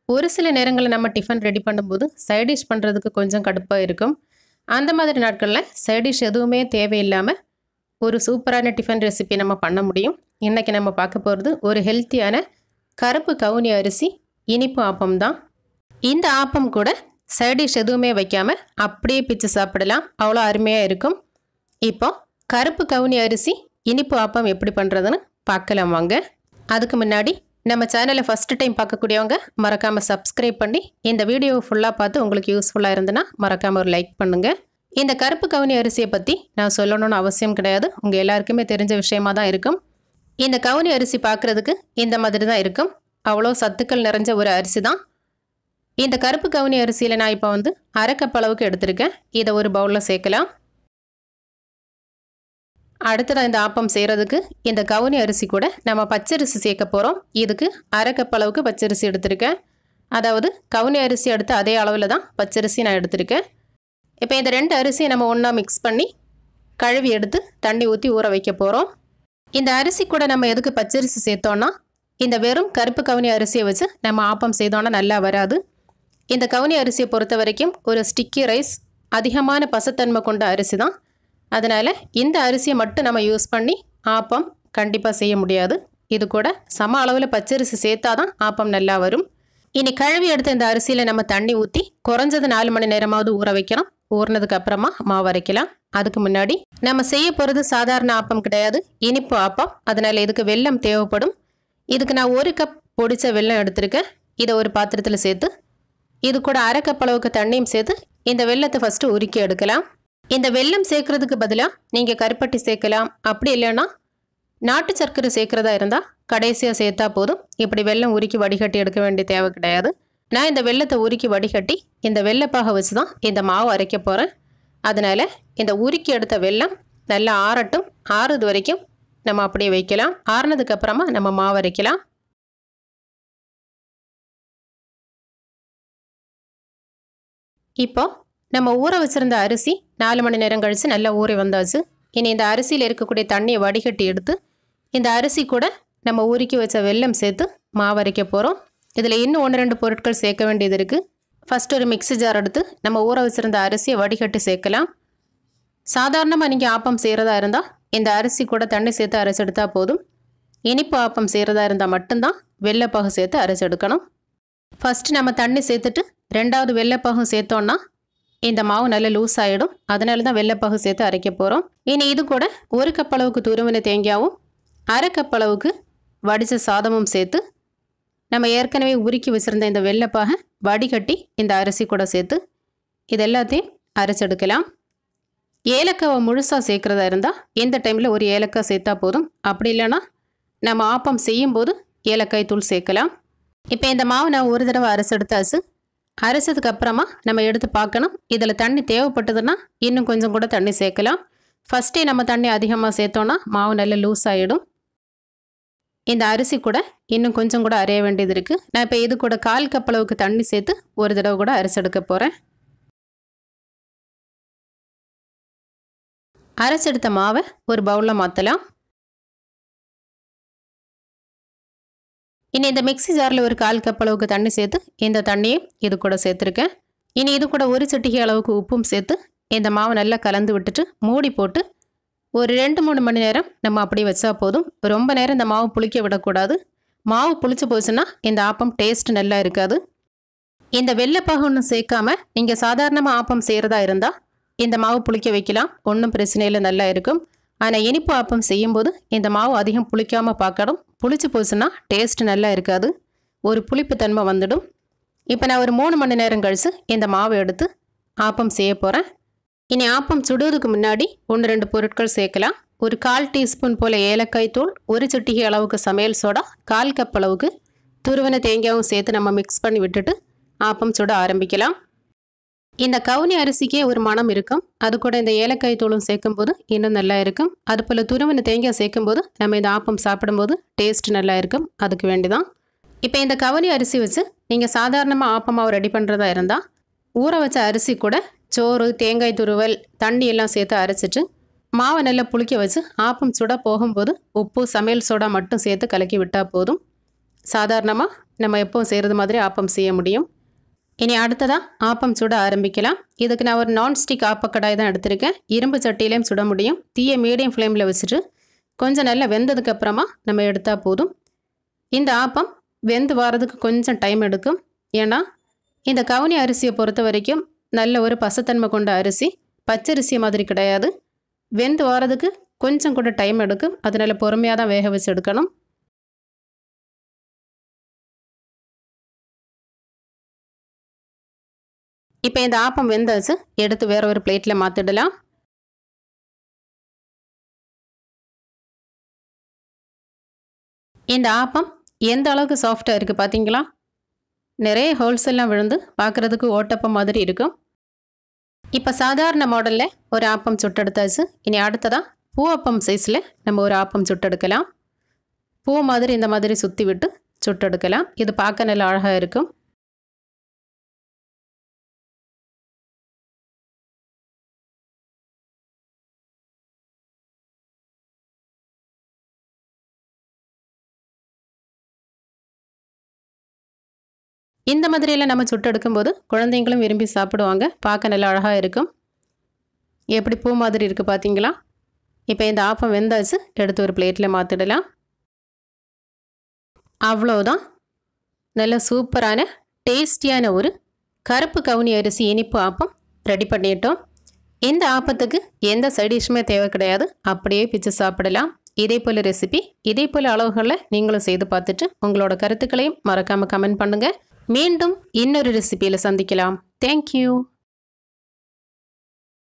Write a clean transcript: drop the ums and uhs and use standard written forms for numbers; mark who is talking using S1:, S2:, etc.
S1: ஒரு சில நேரங்களில் நம்ம டிஃபன் ரெடி பண்ணும்போது சைட் டிஷ் பண்ணுறதுக்கு கொஞ்சம் கடுப்பாக இருக்கும். அந்த மாதிரி நாட்களில் சைட் டிஷ் எதுவுமே தேவையில்லாமல் ஒரு சூப்பரான டிஃபன் ரெசிபி நம்ம பண்ண முடியும். இன்றைக்கி நம்ம பார்க்க போகிறது ஒரு ஹெல்த்தியான கருப்பு கவுனி அரிசி இனிப்பு ஆப்பம் தான். இந்த ஆப்பம் கூட சைட் டிஷ் எதுவுமே வைக்காமல் அப்படியே பிச்சு சாப்பிடலாம், அவ்வளோ அருமையாக இருக்கும். இப்போ கருப்பு கவுனி அரிசி இனிப்பு ஆப்பம் எப்படி பண்ணுறதுன்னு பார்க்கலாம் வாங்க. அதுக்கு முன்னாடி நம்ம சேனலை ஃபஸ்ட்டு டைம் பார்க்கக்கூடியவங்க மறக்காமல் சப்ஸ்கிரைப் பண்ணி இந்த வீடியோவை ஃபுல்லாக பார்த்து உங்களுக்கு யூஸ்ஃபுல்லாக இருந்ததுன்னா மறக்காமல் ஒரு லைக் பண்ணுங்கள். இந்த கருப்பு கவுனி அரிசியை பற்றி நான் சொல்லணும்னு அவசியம் கிடையாது, உங்கள் எல்லாருக்குமே தெரிஞ்ச விஷயமாக தான் இருக்கும். இந்த கவுனி அரிசி பார்க்குறதுக்கு இந்த மாதிரி தான் இருக்கும், அவ்வளோ சத்துக்கள் நிறைஞ்ச ஒரு அரிசி தான். இந்த கருப்பு கவுனி அரிசியில் நான் இப்போ அரை கப் அளவுக்கு எடுத்திருக்கேன். இதை ஒரு பவுலில் சேர்க்கலாம். அடுத்ததாக இந்த ஆப்பம் செய்கிறதுக்கு இந்த கவுனி அரிசி கூட நம்ம பச்சரிசி சேர்க்க போகிறோம். இதுக்கு அரை கப் அளவுக்கு பச்சரிசி எடுத்திருக்கேன். அதாவது கவுனி அரிசி எடுத்து அதே அளவில் தான் பச்சரிசி நான் எடுத்திருக்கேன். இப்போ இந்த ரெண்டு அரிசியை நம்ம ஒன்றா மிக்ஸ் பண்ணி கழுவி எடுத்து தண்ணி ஊற்றி ஊற வைக்க போகிறோம். இந்த அரிசி கூட நம்ம எதுக்கு பச்சரிசி சேர்த்தோன்னா, இந்த வெறும் கருப்பு கவுனி அரிசியை வச்சு நம்ம ஆப்பம் செய்தோன்னா நல்லா வராது. இந்த கவுனி அரிசியை பொறுத்த வரைக்கும் ஒரு ஸ்டிக்கி ரைஸ், அதிகமான பசத்தன்மை கொண்ட அரிசி தான். அதனால் இந்த அரிசியை மட்டும் நம்ம யூஸ் பண்ணி ஆப்பம் கண்டிப்பாக செய்ய முடியாது. இது கூட சம அளவில் பச்சரிசி சேர்த்தா தான் ஆப்பம் நல்லா வரும். இனி கழுவி எடுத்த இந்த அரிசியில் நம்ம தண்ணி ஊற்றி குறைஞ்சது 4 மணி நேரமாவது ஊற வைக்கணும். ஊறினதுக்கு அப்புறமா மாவு அரைக்கலாம். அதுக்கு முன்னாடி நம்ம செய்ய போகிறது சாதாரண ஆப்பம் கிடையாது, இனிப்பு ஆப்பம். அதனால் இதுக்கு வெல்லம் தேவைப்படும். இதுக்கு நான் 1 கப் பொடிச்ச வெல்லம் எடுத்திருக்கேன். இதை ஒரு பாத்திரத்தில் சேர்த்து இது கூட அரை கப் அளவுக்கு தண்ணியும் சேர்த்து இந்த வெல்லத்தை ஃபஸ்ட்டு உருக்கி எடுக்கலாம். இந்த வெல்லம் சேர்க்கறதுக்கு பதிலாக நீங்கள் கருப்பட்டி சேர்க்கலாம். அப்படி இல்லைன்னா நாட்டு சர்க்கரை சேர்க்குறதா இருந்தால் கடைசியாக சேர்த்தா போதும். இப்படி வெல்லம் உருக்கி வடிகட்டி எடுக்க வேண்டிய தேவை கிடையாது. நான் இந்த வெல்லத்தை உருக்கி வடிகட்டி இந்த வெல்லப்பாக வச்சு தான் இந்த மாவு அரைக்க போகிறேன். அதனால் இந்த உருக்கி எடுத்த வெல்லம் நல்லா ஆறட்டும். ஆறுது வரைக்கும் நம்ம அப்படியே வைக்கலாம். ஆறுனதுக்கப்புறமா நம்ம மாவு அரைக்கலாம். இப்போ நம்ம ஊற வச்சுருந்த அரிசி 4 மணி நேரம் கழித்து நல்லா ஊறி வந்தாச்சு. இனி இந்த அரிசியில் இருக்கக்கூடிய தண்ணியை வடிகட்டி எடுத்து இந்த அரிசி கூட நம்ம உருக்கி வச்ச வெல்லம் சேர்த்து மாவு அரைக்க போகிறோம். இதில் இன்னும் 1-2 பொருட்கள் சேர்க்க வேண்டியது இருக்குது. ஃபஸ்ட்டு ஒரு மிக்ஸி ஜார் எடுத்து நம்ம ஊற வச்சுருந்த அரிசியை வடிகட்டி சேர்க்கலாம். சாதாரணமாக நீங்கள் ஆப்பம் செய்கிறதா இருந்தால் இந்த அரிசி கூட தண்ணி சேர்த்து அரைச்செடுத்தால் போதும். இனிப்பு ஆப்பம் செய்கிறதா இருந்தால் மட்டும்தான் வெள்ளைப்பாகு சேர்த்து அரைச்செடுக்கணும். ஃபஸ்ட்டு நம்ம தண்ணி சேர்த்துட்டு ரெண்டாவது வெள்ளைப்பாகும் சேர்த்தோன்னா இந்த மாவு நல்லா லூஸ் ஆகிடும். அதனால தான் வெள்ளைப்பாகு சேர்த்து அரைக்க போகிறோம். இனி இது கூட 1 கப் அளவுக்கு துருவின தேங்காயும் அரை கப் அளவுக்கு வடித்த சாதமும் சேர்த்து நம்ம ஏற்கனவே உருக்கி வச்சுருந்த இந்த வெள்ளைப்பாகை வடிகட்டி இந்த அரிசி கூட சேர்த்து இது எல்லாத்தையும் அரைச்செடுக்கலாம். ஏலக்காவை முழுசாக சேர்க்குறதா இருந்தால் இந்த டைமில் ஒரு ஏலக்காய் சேர்த்தா போதும். அப்படி இல்லைன்னா நம்ம ஆப்பம் செய்யும்போது ஏலக்காய் தூள் சேர்க்கலாம். இப்போ இந்த மாவு நான் ஒரு தடவை அரைச்செடுத்தாச்சு. அரைச்சதுக்கு அப்புறமா நம்ம எடுத்து பார்க்கணும். இதில் தண்ணி தேவைப்பட்டதுன்னா இன்னும் கொஞ்சம் கூட தண்ணி சேர்க்கலாம். ஃபஸ்ட்டே நம்ம தண்ணி அதிகமாக சேர்த்தோன்னா மாவு நல்லா லூஸ் ஆகிடும். இந்த அரிசி கூட இன்னும் கொஞ்சம் கூட அரைய வேண்டியது இருக்குது. நான் இப்போ இது கூட 1/4 கப் அளவுக்கு தண்ணி சேர்த்து ஒரு தடவை கூட அரைச்செடுக்க போகிறேன். அரைச்செடுத்த மாவை ஒரு பவுலில் மாற்றலாம். இனி இந்த மிக்ஸி ஜாரில் ஒரு 1/4 கப் அளவுக்கு தண்ணி சேர்த்து இந்த தண்ணியை இது கூட சேர்த்துருக்கேன். இனி இது கூட 1 சிட்டிகை அளவுக்கு உப்பும் சேர்த்து இந்த மாவை நல்லா கலந்து விட்டுட்டு மூடி போட்டு ஒரு 2-3 மணி நேரம் நம்ம அப்படி வச்சா போதும். ரொம்ப நேரம் இந்த மாவு புளிக்க விடக்கூடாது. மாவு புளிச்சு போச்சுன்னா இந்த ஆப்பம் டேஸ்ட் நல்லா இருக்காது. இந்த வெள்ளைப்பாகு ஒன்றும் சேர்க்காம நீங்கள் சாதாரணமாக ஆப்பம் செய்கிறதா இருந்தால் இந்த மாவு புளிக்க வைக்கலாம், ஒன்றும் பிரச்சனை இல்லை, நல்லா இருக்கும். ஆனால் இனிப்பு ஆப்பம் செய்யும்போது இந்த மாவு அதிகம் புளிக்காமல் பார்க்கணும். புளிச்சு போச்சுன்னா டேஸ்ட் நல்லா இருக்காது, ஒரு புளிப்பு தன்மை வந்துடும். இப்போ நான் ஒரு 3 மணி நேரம் கழித்து இந்த மாவை எடுத்து ஆப்பம் செய்ய போகிறேன். இனி ஆப்பம் சுடுவதுக்கு முன்னாடி 1-2 பொருட்கள் சேர்க்கலாம். ஒரு 1/4 டீஸ்பூன் போல் ஏலக்காய் தூள், 1 சிட்டிகை அளவுக்கு சமையல் சோடா, 1/4 கப் அளவுக்கு துருவின தேங்காயும் சேர்த்து நம்ம மிக்ஸ் பண்ணி விட்டுட்டு ஆப்பம் சுட ஆரம்பிக்கலாம். இந்த கவுனி அரிசிக்கே ஒரு மனம் இருக்கும். அது கூட இந்த ஏலக்காய் தூளும் சேர்க்கும்போது இன்னும் நல்லா இருக்கும். அதுபோல் துருவின தேங்காய் சேர்க்கும்போது நம்ம இந்த ஆப்பம் சாப்பிடும்போது டேஸ்ட் நல்லா இருக்கும். அதுக்கு வேண்டிதான். இப்போ இந்த கவுனி அரிசி வச்சு நீங்கள் சாதாரணமாக ஆப்பமாவை ரெடி பண்ணுறதா இருந்தால் ஊற வச்ச அரிசி கூட சோறு, தேங்காய் துருவல், தண்ணி எல்லாம் சேர்த்து அரைச்சிட்டு மாவை நல்லா புளிக்க வச்சு ஆப்பம் சுட போகும்போது உப்பு, சமையல் சோடா மட்டும் சேர்த்து கலக்கி விட்டால் போதும். சாதாரணமாக நம்ம எப்பவும் செய்கிறது மாதிரி ஆப்பம் செய்ய முடியும். இனி அடுத்ததாக ஆப்பம் சுட ஆரம்பிக்கலாம். இதுக்கு நான் ஒரு நான்ஸ்டிக் ஆப்பக்கடாய் தான் எடுத்திருக்கேன். இரும்பு சட்டியிலையும் சுட முடியும். தீயை மீடியம் ஃப்ளேமில் வச்சுட்டு கொஞ்சம் நல்லா வெந்ததுக்கப்புறமா நம்ம எடுத்தால் போதும். இந்த ஆப்பம் வெந்து வரதுக்கு கொஞ்சம் டைம் எடுக்கும். ஏன்னா இந்த கவுனி அரிசியை பொறுத்த வரைக்கும் நல்ல ஒரு பசத்தன்மை கொண்ட அரிசி, பச்சரிசி மாதிரி கிடையாது. வெந்து வரதுக்கு கொஞ்சம் கூட டைம் எடுக்கும். அதனால பொறுமையாக தான் வேக வச்சு எடுக்கணும். இப்போ இந்த ஆப்பம் வெந்தாச்சு. எடுத்து வேற ஒரு பிளேட்டில் மாற்றிடலாம். இந்த ஆப்பம் எந்த அளவுக்கு சாஃப்டாக இருக்குது பார்த்தீங்களா? நிறைய ஹோல்ஸ் எல்லாம் விழுந்து பார்க்குறதுக்கு ஓட்டப்பம் மாதிரி இருக்கும். இப்போ சாதாரண மாடலில் ஒரு ஆப்பம் சுட்டெடுத்தாச்சு. இனி அடுத்ததாக பூ அப்பம் சைஸில் நம்ம ஒரு ஆப்பம் சுட்டெடுக்கலாம். பூ மாதிரி இந்த மாதிரி சுற்றி விட்டு சுட்டெடுக்கலாம். இது பார்க்க நல்லா அழகாக இருக்கும். இந்த மாதிரியெல்லாம் நம்ம சுட்டெடுக்கும் போது குழந்தைங்களும் விரும்பி சாப்பிடுவாங்க. பார்க்க நல்லா அழகாக இருக்கும். எப்படி பூ மாதிரி இருக்குது பார்த்தீங்களா? இப்போ இந்த ஆப்பம் வெந்தாச்சு. எடுத்து ஒரு பிளேட்டில் மாற்றிடலாம். அவ்வளோதான். நல்ல சூப்பரான டேஸ்டியான ஒரு கருப்பு கவுனி அரிசி இனிப்பு ஆப்பம் ரெடி பண்ணிட்டோம். இந்த ஆப்பத்துக்கு எந்த சைடிஷுமே தேவை கிடையாது. அப்படியே பிச்சு சாப்பிடலாம். இதே போல் ரெசிபி, இதே போல் அளவுகளில் நீங்களும் செய்து பார்த்துட்டு உங்களோட கருத்துக்களையும் மறக்காமல் கமெண்ட் பண்ணுங்கள். மீண்டும் இன்னொரு ரெசிபியில் சந்திக்கலாம். தேங்க்யூ.